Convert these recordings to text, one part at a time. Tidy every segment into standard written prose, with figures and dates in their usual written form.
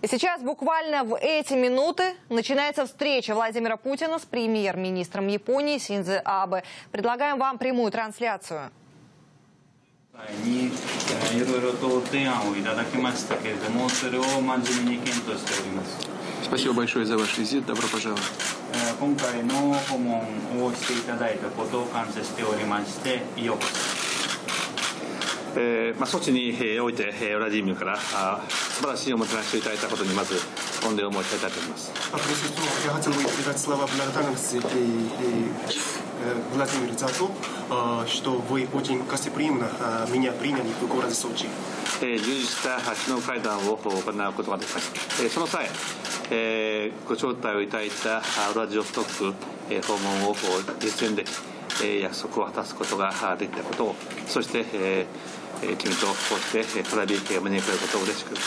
И сейчас буквально в эти минуты начинается встреча Владимира Путина с премьер-министром Японии Синдзо Абе. Предлагаем вам прямую трансляцию. Спасибо большое за ваш визит. Добро пожаловать. Соchi においてウラジーミルから素晴らしいおもてなしをいただいたことにまず御礼を申し上げたいと思います。 Я хотел бы передать слова благодарности Владимиру за то, что вы очень гостеприимно меня приняли в городе Сочи. 充実した首脳会談を行うことができました。その際、ご招待をいただいたウラジオストック訪問を実現でき、約束を果たすことができたことを、そして、君とこうしてトラビー系を招くことを嬉しく思います。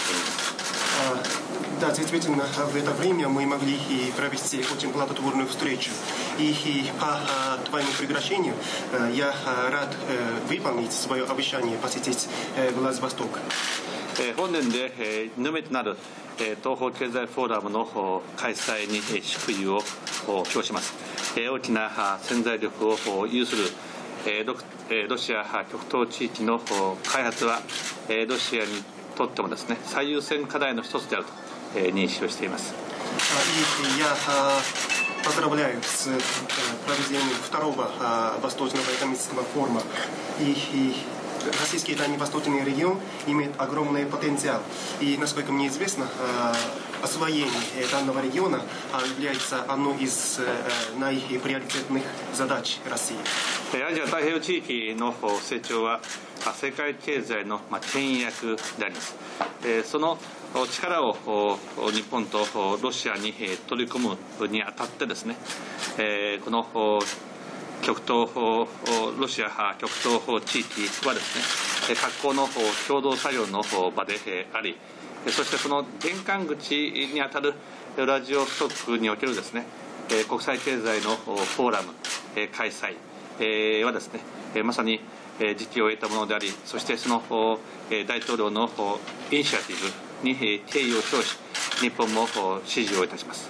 Да, действительно, в это время мы могли провести очень плодотворную встречу. И по твоему приглашению я рад выполнить свое обещание посетить Владивосток. 本年で2度目となる東方経済フォーラムの開催に祝意を表します。大きな潜在力を有するロシア極東地域の開発はロシアにとってもですね、最優先課題の一つであると認識をしています。 Я поздравляю с проведением второго Восточного экономического форума. И российский дальневосточный регион имеет огромный потенциал. И, насколько мне известно, освоение данного региона является одной из наиприоритетных задач России. アジア太平洋地域の成長は世界経済の牽引役であります。その力を日本とロシアに取り込むにあたってですね、この極東ロシア極東地域はですね、各国の共同作業の場であり、そしてその玄関口にあたるウラジオストックにおけるですね、国際経済のフォーラム開催はですね、まさに時期を得たものであり、そしてその大統領のイニシアティブに敬意を表し、日本も支持をいたします。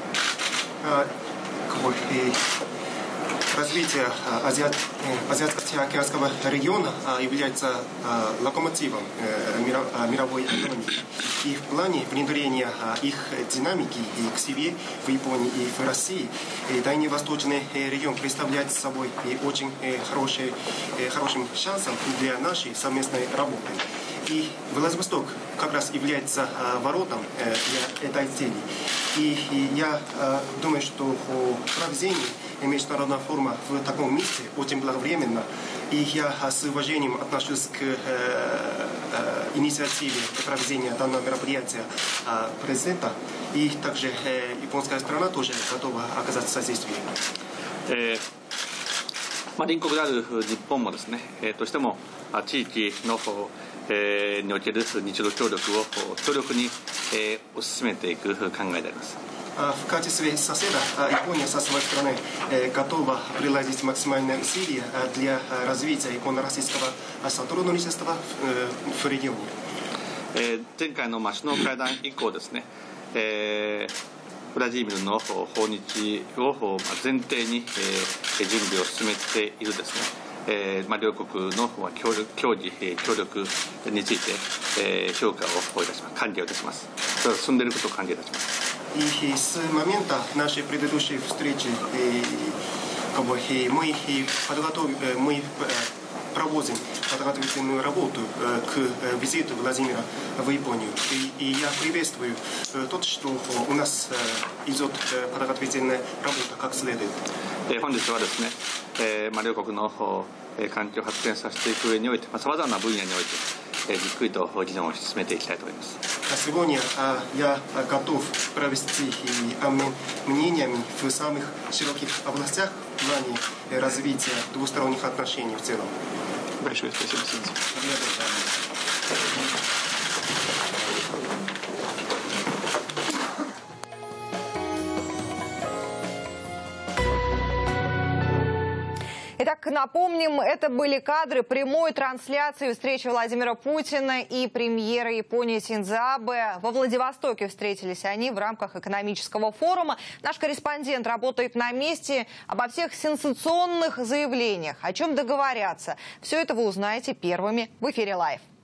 Развитие Азиатско-Тихоокеанского региона является локомотивом мировой экономики. И в плане внедрения их динамики к себе в Японии и в России Дальневосточный регион представляет собой очень хорошим шансом для нашей совместной работы. И Владивосток как раз является воротом для этой цели. И я думаю, что проведение международного форума в таком месте очень благовременно. И я с уважением отношусь к инициативе проведения данного мероприятия президента. И также японская страна тоже готова оказать содействие. 隣国である日本もですね、としても地域のにおける日露協力を強力に推し進めていく考えであります。 В качестве соседа Япония со своей стороны готова приложить максимальные усилия для развития японо-российского сотрудничества в регионе. 前回の首脳会談以降ですね、ウラジーミルの訪日を前提に準備を進めているですね、両国の協議協力について評価をいたします。歓迎をいたします。それは進んでいることを歓迎いたします。 И с момента нашей предыдущей встречи мы проводим подготовительную работу к визиту Владимира в Японию. И я приветствую то, что у нас идет подготовительная работа как следует. 本日はですね、両国の関係を発展させていく上において、さまざまな分野においてじっくりと議論を進めていきたいと思います。 Сегодня я готов провести обмен мнениями в самых широких областях в плане развития двусторонних отношений в целом. Большое спасибо, Синдзо. Итак, напомним, это были кадры прямой трансляции встречи Владимира Путина и премьера Японии Синдзо Абе. Во Владивостоке встретились они в рамках экономического форума. Наш корреспондент работает на месте. Обо всех сенсационных заявлениях, о чем договорятся. Все это вы узнаете первыми в эфире «Лайв».